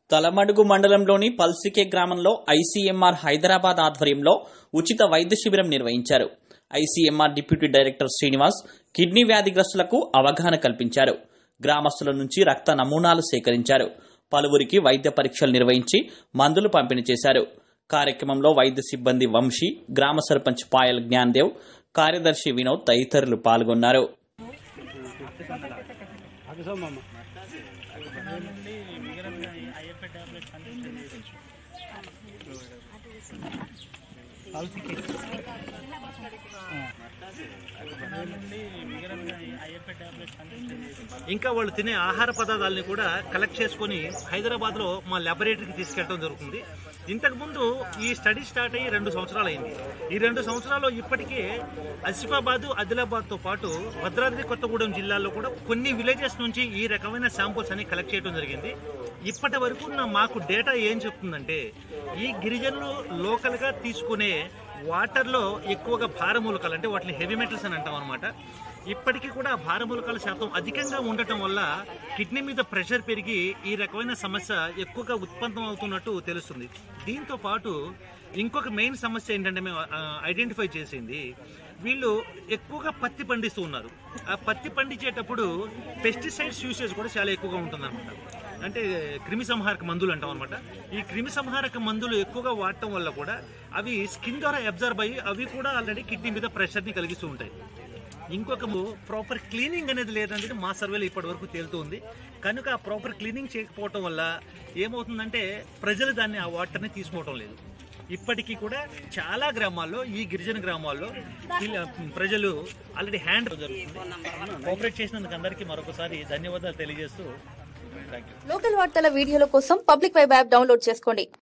తలమడుగు మండలంలోని పల్సికే గ్రామంలో ఐసీఎంఆర్ హైదరాబాద్ ఆధ్వర్యంలో ఉచిత వైద్య శిబిరం నిర్వహించారు. ICMR deputy director Srinivas kidney వ్యాధిగ్రస్తులకు అవగాహన కల్పించారు. గ్రామస్తుల నుంచి రక్త నమూనాలు సేకరించారు. పలువురికి వైద్య పరీక్షలు నిర్వహించి మందులు పంపిణీ చేశారు. కార్యక్రమంలో వైద్య సిబ్బంది వంశీ, గ్రామ సర్పంచ్ పాయల్ జ్ఞాన్దేవ్, కార్యదర్శి వినోద్ తదితరులు పాల్గొన్నారు. ఇంకా వాళ్ళు తినే ఆహార పదార్థాలని కూడా కలెక్ట్ చేసుకుని హైదరాబాద్ లో మా ల్యాబొరేటరీకి తీసుకెళ్ళడం జరుగుతుంది. ఇంతకుముందు ఈ స్టడీ స్టార్ట్ అయ్యి 2 సంవత్సరాలు అయింది. ఈ 2 సంవత్సరాల్లో ఇప్పటికే ఆసిఫాబాద్, ఆదిలాబాద్ తో పాటు భద్రాద్రి కొత్తగూడెం జిల్లాల్లో కూడా కొన్ని విలేజెస్ నుంచి ఈ రకమైన శాంపుల్స్ అని కలెక్ట్ చేయడం జరిగింది. ఇప్పటి వరకు మాకు డేటా ఏం చెప్తుందంటే, ఈ గిరిజనులు లోకల్ గా తీసుకునే వాటర్ లో ఎక్కువగా భారమూలకాలు, అంటే వాటిని హెవీ మెటల్స్ అని అంటాం అనమాట. ఇప్పటికీ కూడా భారమూలకాల శాతం అధికంగా ఉండటం వల్ల కిడ్నీ మీద ప్రెషర్ పెరిగి ఈ రకమైన సమస్య ఎక్కువగా ఉత్పన్నం అవుతున్నట్టు తెలుస్తుంది. దీంతో పాటు ఇంకొక మెయిన్ సమస్య ఏంటంటే మేము ఐడెంటిఫై చేసింది, వీళ్ళు ఎక్కువగా పత్తి పండిస్తూ ఉన్నారు. ఆ పత్తి పండించేటప్పుడు పెస్టిసైడ్స్ యూసేజ్ కూడా చాలా ఎక్కువగా ఉంటుందన్నమాట. అంటే క్రిమి సంహారక మందులు అంటాం అనమాట. ఈ క్రిమి సంహారక మందులు ఎక్కువగా వాడటం వల్ల కూడా అవి స్కిన్ ద్వారా అబ్జర్వ్ అయ్యి అవి కూడా ఆల్రెడీ కిడ్నీ మీద ప్రెషర్ని కలిగిస్తూ ఉంటాయి. ఇంకొక ప్రాపర్ క్లీనింగ్ అనేది లేదనేది మా సర్వేలో ఇప్పటి వరకు తేలుతుంది. కనుక ఆ ప్రాపర్ క్లీనింగ్ చేయకపోవటం వల్ల ఏమవుతుందంటే ప్రజలు దాన్ని ఆ వాటర్ని తీసుకోవటం లేదు. ఇప్పటికీ కూడా చాలా గ్రామాల్లో, ఈ గిరిజన గ్రామాల్లో ప్రజలు ఆల్రెడీ హ్యాండ్ జరుగుతుంది. కోఆపరేట్ చేసినందుకు అందరికీ మరొకసారి ధన్యవాదాలు తెలియజేస్తూ లోకల్ వార్తల వీడియోల కోసం పబ్లిక్ వెబ్ యాప్ డౌన్లోడ్ చేసుకోండి.